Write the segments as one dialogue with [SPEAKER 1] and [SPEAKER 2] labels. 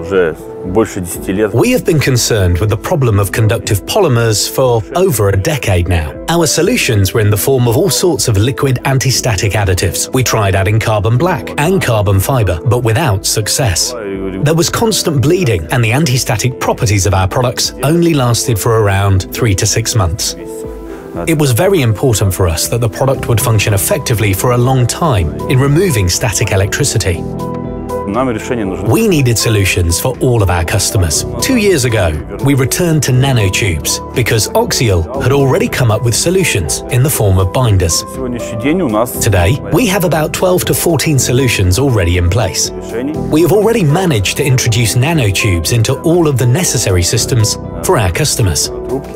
[SPEAKER 1] We have been concerned with the problem of conductive polymers for over a decade now. Our solutions were in the form of all sorts of liquid anti-static additives. We tried adding carbon black and carbon fiber, but without success. There was constant bleeding, and the anti-static properties of our products only lasted for around 3 to 6 months. It was very important for us that the product would function effectively for a long time in removing static electricity. We needed solutions for all of our customers. 2 years ago, we returned to nanotubes because OCSiAl had already come up with solutions in the form of binders. Today, we have about 12 to 14 solutions already in place. We have already managed to introduce nanotubes into all of the necessary systems for our customers.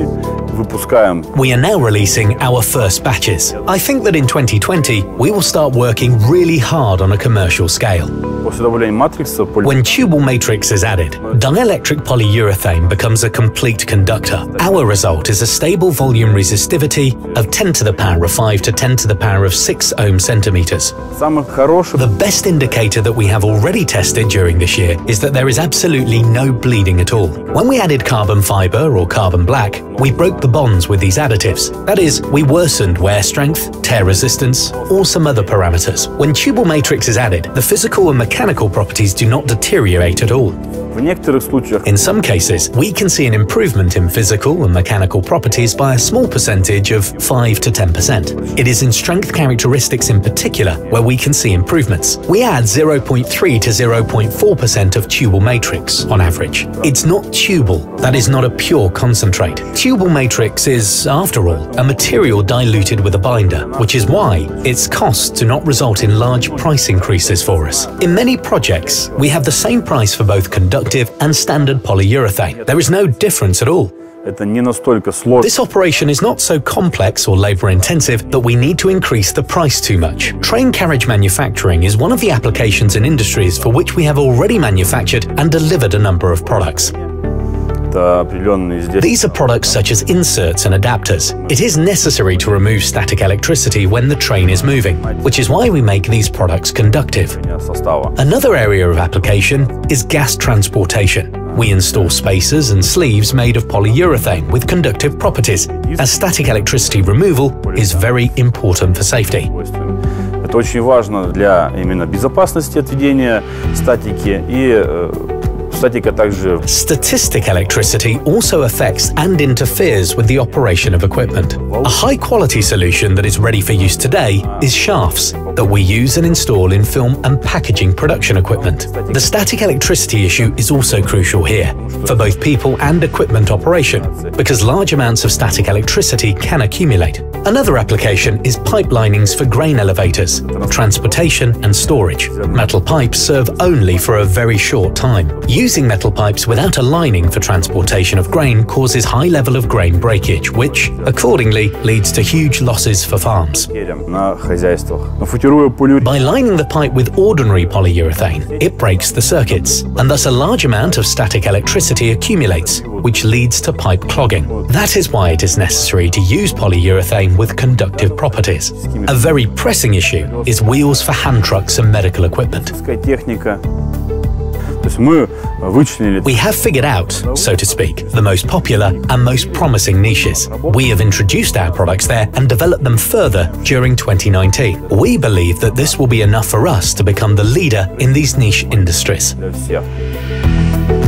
[SPEAKER 1] We are now releasing our first batches. I think that in 2020, we will start working really hard on a commercial scale. When TUBALL matrix is added, dielectric polyurethane becomes a complete conductor. Our result is a stable volume resistivity of 10 to the power of 5 to 10 to the power of 6 ohm centimeters. The best indicator that we have already tested during this year is that there is absolutely no bleeding at all. When we added carbon fiber or carbon black, we broke the bonds with these additives. That is, we worsened wear strength, tear resistance, or some other parameters. When TUBALL matrix is added, the physical and mechanical properties do not deteriorate at all. In some cases, we can see an improvement in physical and mechanical properties by a small percentage of 5 to 10%. It is in strength characteristics in particular where we can see improvements. We add 0.3 to 0.4% of TUBALL matrix on average. It's not TUBALL, that is not a pure concentrate. TUBALL matrix is, after all, a material diluted with a binder, which is why its costs do not result in large price increases for us. In many projects, we have the same price for both conductive and standard polyurethane. There is no difference at all. This operation is not so complex or labor-intensive that we need to increase the price too much. Train carriage manufacturing is one of the applications and industries for which we have already manufactured and delivered a number of products. These are products such as inserts and adapters. It is necessary to remove static electricity when the train is moving, which is why we make these products conductive. Another area of application is gas transportation. We install spacers and sleeves made of polyurethane with conductive properties, as static electricity removal is very important for safety.
[SPEAKER 2] Это очень важно для именно безопасности отведения статики и
[SPEAKER 1] Statistic electricity also affects and interferes with the operation of equipment. A high-quality solution that is ready for use today is shafts that we use and install in film and packaging production equipment. The static electricity issue is also crucial here, for both people and equipment operation, because large amounts of static electricity can accumulate. Another application is pipe linings for grain elevators, transportation and storage. Metal pipes serve only for a very short time. Using metal pipes without a lining for transportation of grain causes high level of grain breakage, which, accordingly, leads to huge losses for farms. By lining the pipe with ordinary polyurethane, it breaks the circuits, and thus a large amount of static electricity accumulates, which leads to pipe clogging. That is why it is necessary to use polyurethane with conductive properties. A very pressing issue is wheels for hand trucks and medical equipment. We have figured out, so to speak, the most popular and most promising niches. We have introduced our products there and developed them further during 2019. We believe that this will be enough for us to become the leader in these niche industries.